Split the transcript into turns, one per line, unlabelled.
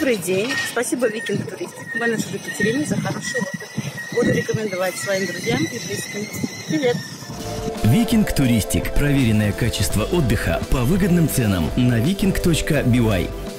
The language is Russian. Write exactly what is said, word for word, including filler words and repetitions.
Добрый день. Спасибо Викинг Туристик. Мене зовут Екатерина, за хороший отдых. Буду рекомендовать своим друзьям и близким. Привет!
Викинг Туристик. Проверенное качество отдыха по выгодным ценам на викинг точка би уай.